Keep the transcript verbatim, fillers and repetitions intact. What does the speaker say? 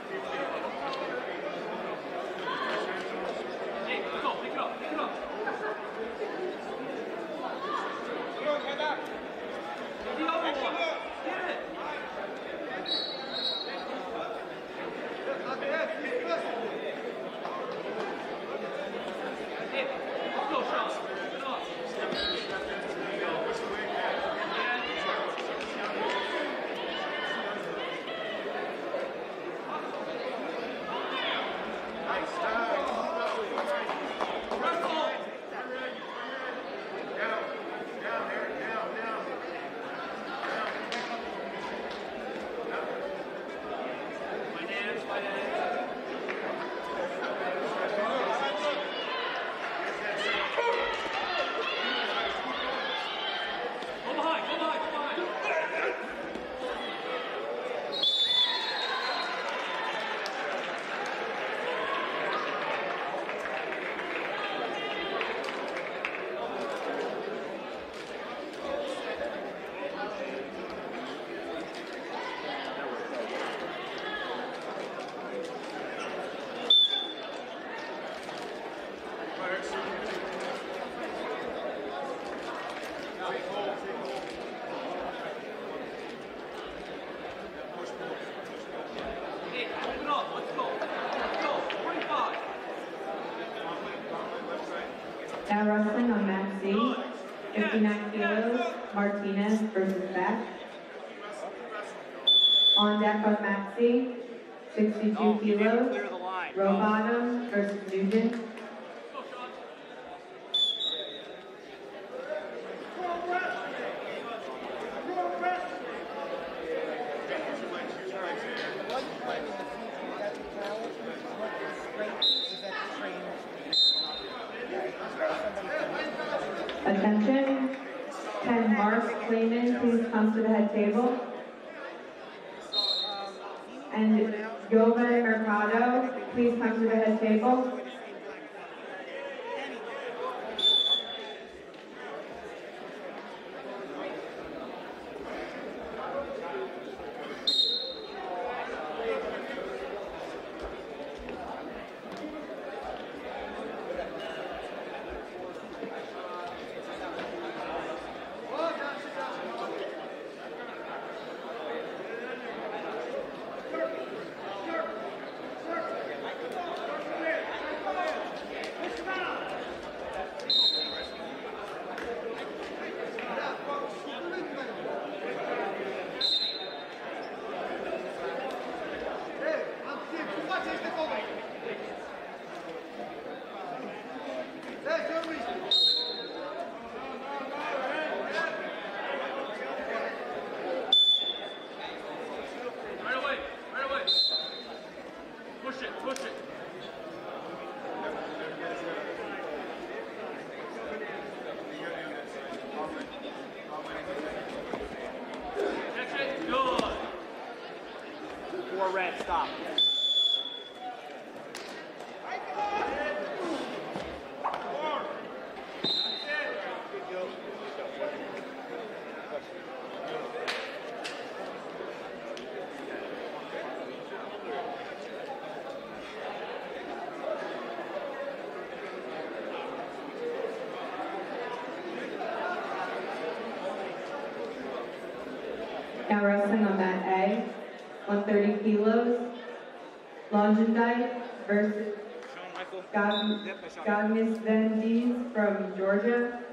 Now wrestling on mat C, fifty-nine kilos, Martinez versus Beck. On deck on mat C, sixty-two kilos, Rowbottom versus Nugent. Attention, can Mark Clayman please come to the head table? And Yovan Mercado, please come to the head table. Four red, stop. Now wrestling on mat A, one hundred thirty kilos, Longendijk versus Gagmis Vendies from Georgia.